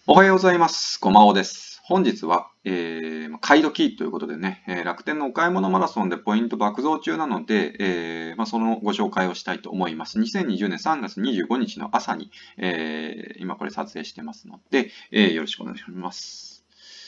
おはようございます。ごまおです。本日は、買い時ということでね、楽天のお買い物マラソンでポイント爆増中なので、そのご紹介をしたいと思います。2020年3月25日の朝に、今これ撮影してますので、よろしくお願いします。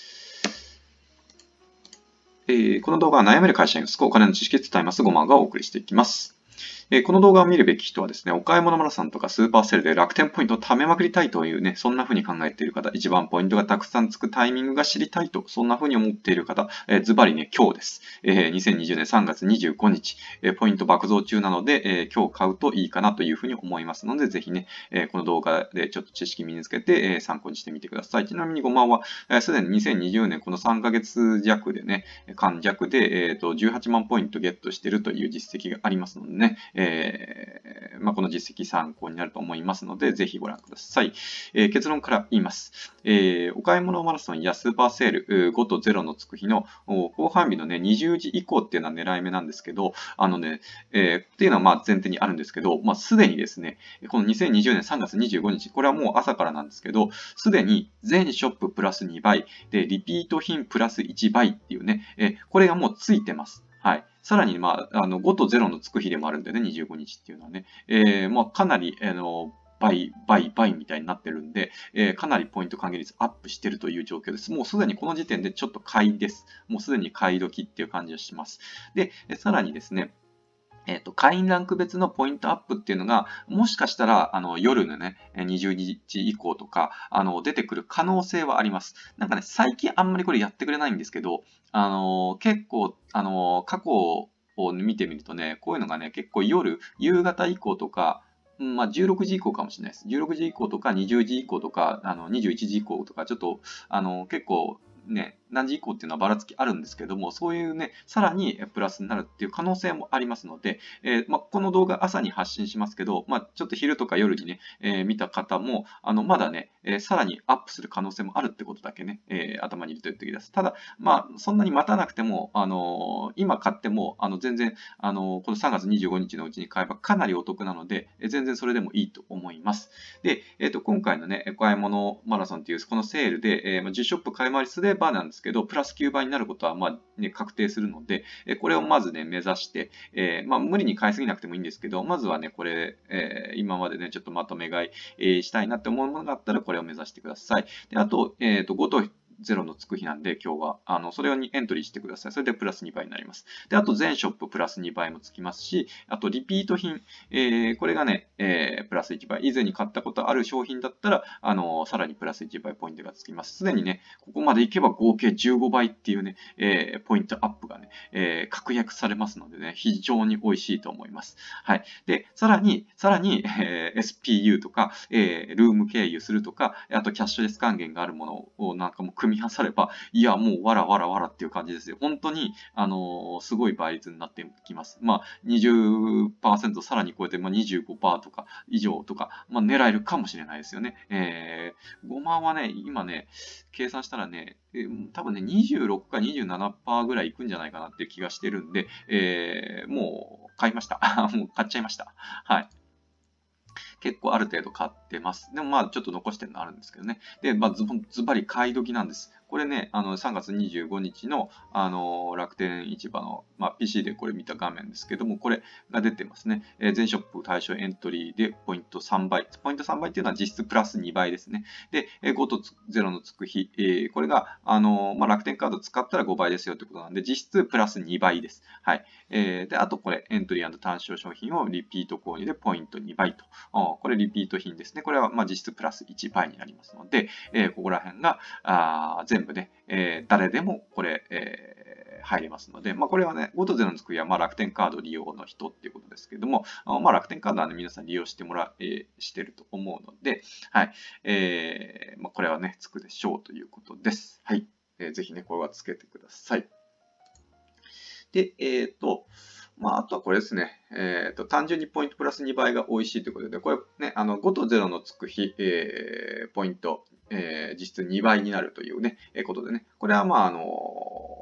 この動画は悩める会社員がお金の知識を伝えます。ごまがお送りしていきます。この動画を見るべき人はですね、お買い物マラソンとかスーパーセールで楽天ポイントを貯めまくりたいというね、そんな風に考えている方、一番ポイントがたくさんつくタイミングが知りたいと、そんな風に思っている方、ズバリね、今日です。2020年3月25日、ポイント爆増中なので、今日買うといいかなという風に思いますので、ぜひね、この動画でちょっと知識身につけて、参考にしてみてください。ちなみにごまは、すでに2020年この3ヶ月弱でね、間弱で、18万ポイントゲットしているという実績がありますのでね、この実績参考になると思いますので、ぜひご覧ください。結論から言います。お買い物マラソンやスーパーセール5と0のつく日の後半日のね、20時以降っていうのは狙い目なんですけど、っていうのは前提にあるんですけど、すでにですね、この2020年3月25日、これはもう朝からなんですけど、すでに全ショッププラス2倍、で、リピート品プラス1倍っていうね、これがもうついてます。はい。さらに、5と0のつく日でもあるんでね、25日っていうのはね、かなり、倍みたいになってるんで、かなりポイント還元率アップしてるという状況です。もうすでにこの時点でちょっと買いです。もうすでに買い時っていう感じがします。で、さらにですね、会員ランク別のポイントアップっていうのが、もしかしたら、夜のね、20時以降とか、出てくる可能性はあります。なんかね、最近あんまりこれやってくれないんですけど、結構、過去を見てみるとね、こういうのがね、結構夕方以降とか、16時以降かもしれないです。16時以降とか、20時以降とか、21時以降とか、ちょっと、結構、ね、何時以降っていうのはばらつきあるんですけども、そういうね、さらにプラスになるっていう可能性もありますので、この動画朝に発信しますけど、ちょっと昼とか夜にね、見た方も、まだね、さらにアップする可能性もあるってことだけね、頭に入れておいてください。ただ、そんなに待たなくても、今買っても、全然、この3月25日のうちに買えばかなりお得なので、全然それでもいいと思います。で、今回のね、お買い物マラソンっていうこのセールで、10ショップ買い回りすればなんですけど、プラス9倍になることは確定するので、これをまずね、目指して、無理に買いすぎなくてもいいんですけど、まずはね、これ、今までね、ちょっとまとめ買い、したいなって思うものがあったら、これを目指してください。で、あと、5と0のつく日なんで、今日は、それにエントリーしてください。それでプラス2倍になります。で、あと全ショッププラス2倍もつきますし、あとリピート品、これがね、プラス1倍。以前に買ったことある商品だったら、さらにプラス1倍ポイントがつきます。すでにね、ここまでいけば合計15倍っていうね、ポイントアップがね、確約されますのでね、非常に美味しいと思います。はい。で、さらに、SPU とか、ルーム経由するとか、あとキャッシュレス還元があるものをなんかもう組み合わされば、いや、もうわらわらわらっていう感じですよ。本当に、すごい倍率になってきます。20%さらに超えて、25%とか以上とか、狙えるかもしれないですよね。5万はね、今ね、計算したらね、多分ね、26か27%ぐらいいくんじゃないかなっていう気がしてるんで、もう買いました。もう買っちゃいました。はい。結構ある程度買ってます。でもちょっと残してるのあるんですけどね。で、ズバリ買い時なんです。これね、3月25日の、楽天市場の、PC でこれ見た画面ですけども、これが出てますね。全ショップ対象エントリーでポイント3倍。ポイント3倍っていうのは実質プラス2倍ですね。で、5と0のつく日、これが、楽天カード使ったら5倍ですよってことなんで、実質プラス2倍です。はい。で、あとこれ、エントリー&単勝商品をリピート購入でポイント2倍と。これリピート品ですね。これは実質プラス1倍になりますので、ここら辺が全部ね、誰でもこれ、入れますので、これはね、5と0のつく日は楽天カード利用の人っていうことですけども、楽天カードはね、皆さん利用してしてると思うので、はい。これはね、つくでしょうということです。はい。ぜひね、これはつけてください。で、あとはこれですね。単純にポイントプラス2倍が美味しいということで、これね、5と0のつく日、ポイント、実質2倍になるというね、ことでね、これは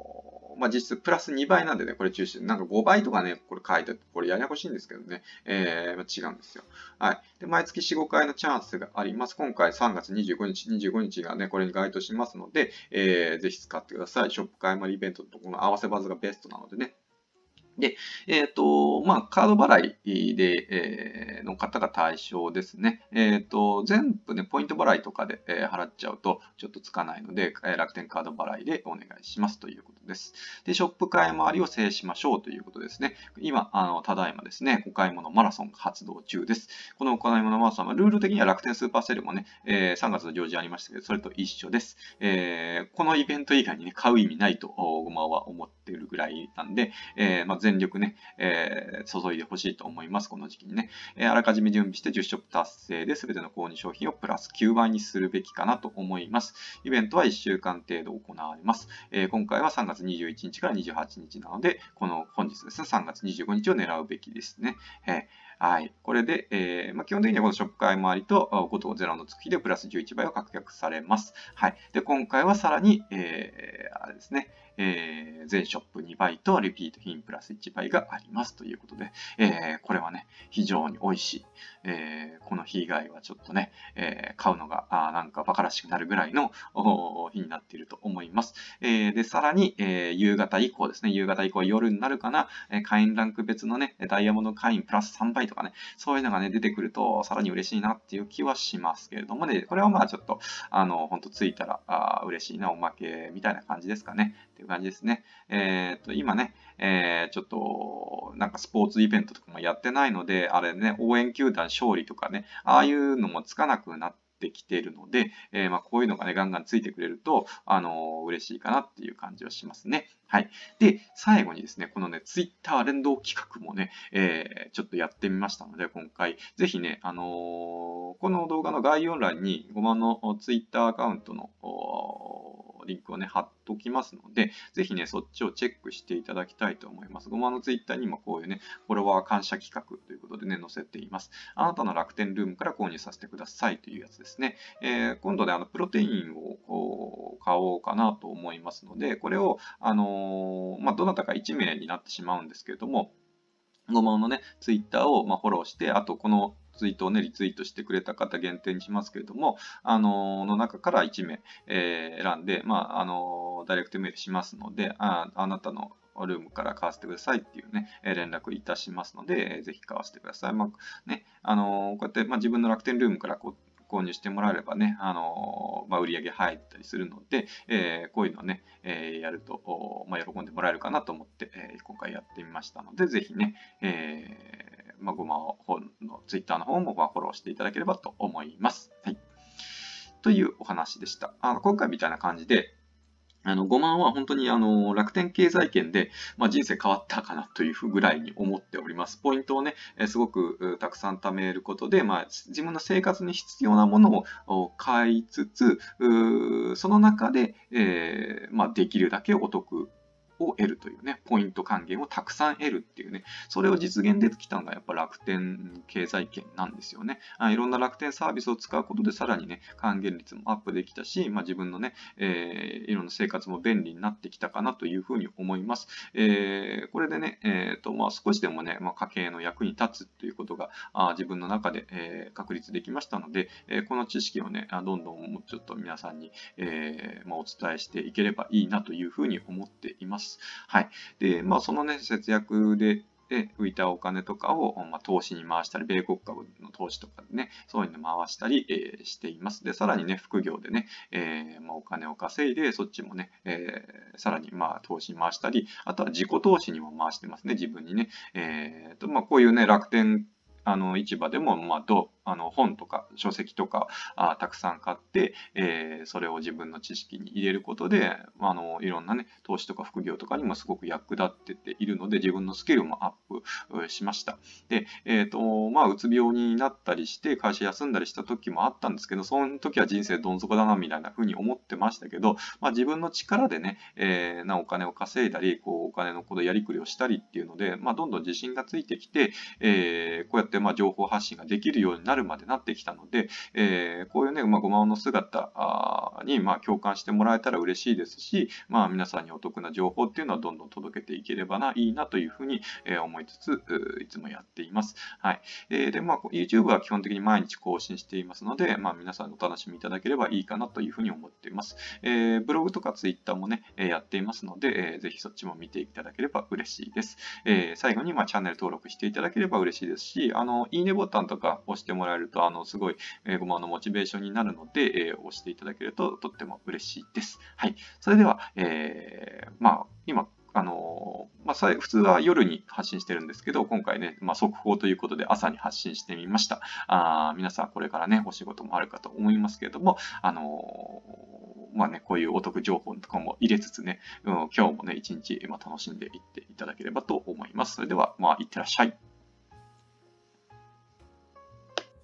実質プラス2倍なんでね、これ中心。なんか5倍とかね、これ書いてあって、これややこしいんですけどね、違うんですよ。はい。で、毎月4、5回のチャンスがあります。今回3月25日がね、これに該当しますので、ぜひ使ってください。ショップ買い回りイベントとこの合わせバズがベストなのでね。で、カード払いで、の方が対象ですね。全部ね、ポイント払いとかで、払っちゃうとちょっとつかないので、楽天カード払いでお願いしますということです。で、ショップ買い回りを制しましょうということですね。今、ただいまですね、お買い物マラソン発動中です。このお買い物マラソンは、ルール的には楽天スーパーセールもね、3月の上旬ありましたけど、それと一緒です。このイベント以外にね、買う意味ないと、ごまは思っているぐらいなんで、全力ね、注いでほしいと思います。この時期にね。あらかじめ準備して10ショップ達成で全ての購入商品をプラス9倍にするべきかなと思います。イベントは1週間程度行われます。今回は3月21日から28日なので、本日ですね、3月25日を狙うべきですね。はい。これで、基本的にはこのショップ買い回りと5と0の月でプラス11倍を確約されます。はい。で、今回はさらに、あれですね、全ショップ2倍とリピート品プラス1倍がありますということで、これはね、非常に美味しい。この日以外はちょっとね、買うのがなんか馬鹿らしくなるぐらいの日になっていると思います。で、さらに、夕方以降ですね、夕方以降夜になるかな、会員ランク別のね、ダイヤモンド会員プラス3倍とかね、そういうのがね、出てくるとさらに嬉しいなっていう気はしますけれどもね、これはまあちょっと、ほんとついたら嬉しいなおまけみたいな感じですかね。っていう感じですね。今ね、ちょっと、なんかスポーツイベントとかもやってないので、あれね、応援球団勝利とかね、ああいうのもつかなくなってきているので、こういうのがね、ガンガンついてくれると、嬉しいかなっていう感じはしますね。はい。で、最後にですね、このね、ツイッター連動企画もね、ちょっとやってみましたので、今回、ぜひね、この動画の概要欄に、ごまのツイッターアカウントのリンクをね、貼っときますので、ぜひね、そっちをチェックしていただきたいと思います。ごまのツイッターにもこういうね、フォロワー感謝企画ということでね、載せています。あなたの楽天ルームから購入させてくださいというやつですね。今度ね、プロテインを買おうかなと思いますので、これを、どなたか1名になってしまうんですけれども、ごまのね、ツイッターをフォローして、あとこのツイートをね、リツイートしてくれた方限定にしますけれども、の中から1名、選んで、ダイレクトメールしますので、あなたのルームから買わせてくださいっていうね、連絡いたしますので、ぜひ買わせてください。こうやって、自分の楽天ルームから購入してもらえればね、売り上げ入ったりするので、こういうのをね、やると、喜んでもらえるかなと思って、今回やってみましたので、ぜひね、ごまのツイッターの方もフォローしていただければと思います。はい。というお話でした。今回みたいな感じで、5万は本当に楽天経済圏で、人生変わったかなというぐらいに思っております。ポイントをね、すごくたくさん貯めることで、自分の生活に必要なものを買いつつ、その中で、できるだけお得を得るというね、ポイント還元をたくさん得るっていうね、それを実現できたのがやっぱ楽天経済圏なんですよね。いろんな楽天サービスを使うことでさらにね、還元率もアップできたし、自分のね、いろんな生活も便利になってきたかなというふうに思います。これでね、少しでもね、家計の役に立つということが自分の中で、確立できましたので、この知識をね、どんどんもうちょっと皆さんに、お伝えしていければいいなというふうに思っています。はい。で、そのね、節約で、浮いたお金とかを、投資に回したり、米国株の投資とかでね、そういうの回したり、しています。で、さらにね、副業でね、お金を稼いで、そっちもね、さらに投資に回したり、あとは自己投資にも回してますね、自分にね。こういうね、楽天市場でも、本とか書籍とかたくさん買って、それを自分の知識に入れることで、いろんなね、投資とか副業とかにもすごく役立ってているので、自分のスキルもアップしました。で、うつ病になったりして、会社休んだりした時もあったんですけど、その時は人生どん底だな、みたいな風に思ってましたけど、自分の力でね、お金を稼いだり、お金のやりくりをしたりっていうので、どんどん自信がついてきて、こうやって情報発信ができるようになるまでなってきたので、こういうね、ごまの姿かに、共感してもらえたら嬉しいですし、皆さんにお得な情報っていうのはどんどん届けていければいいなというふうに思いつつ、いつもやっています。はい。で、YouTube は基本的に毎日更新していますので、皆さんお楽しみいただければいいかなというふうに思っています。ブログとか Twitter もね、やっていますので、ぜひそっちも見ていただければ嬉しいです。最後に、チャンネル登録していただければ嬉しいですし、いいねボタンとか押してもらえると、すごい、ごまのモチベーションになるので、押していただけるととっても嬉しいです。はい。それでは、今、普通は夜に発信してるんですけど、今回ね、速報ということで朝に発信してみました。皆さんこれからね、お仕事もあるかと思いますけれども、こういうお得情報とかも入れつつね、今日もね、一日、楽しんでいっていただければと思います。それでは、いってらっしゃい。